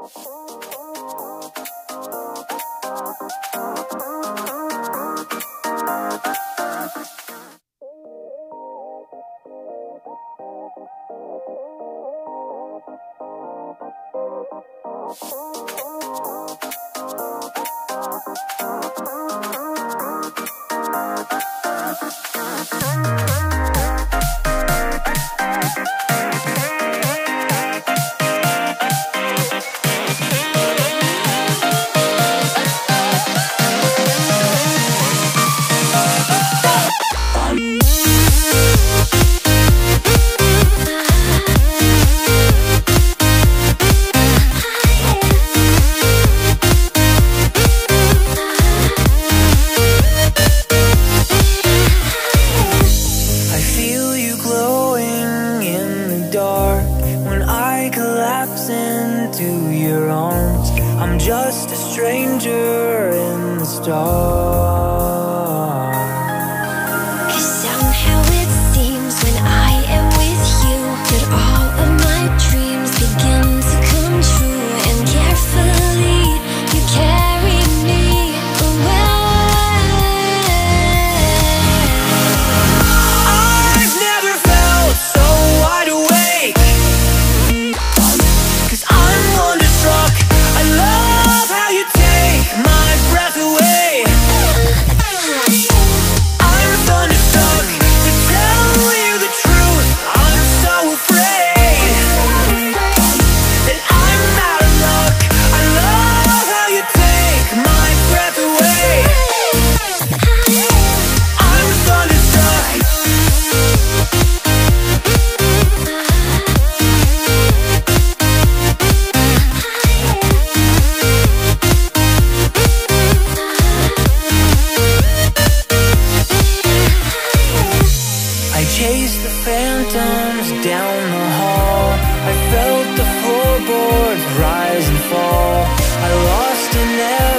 Into your arms, I'm just a stranger in the storm. 'Cause somehow it seems when I am with you that all of my dreams begin to come true, and carefully you carry me away. I've never felt so wide awake, 'cause I'm wonderstruck. I love how you take my breath away. I'm thunderstruck, to tell you the truth, I'm so afraid that I'm out of luck. I love how you take my breath away. I'm thunderstruck. I chased the phantoms down the hall. I felt the floorboards rise and fall. I lost in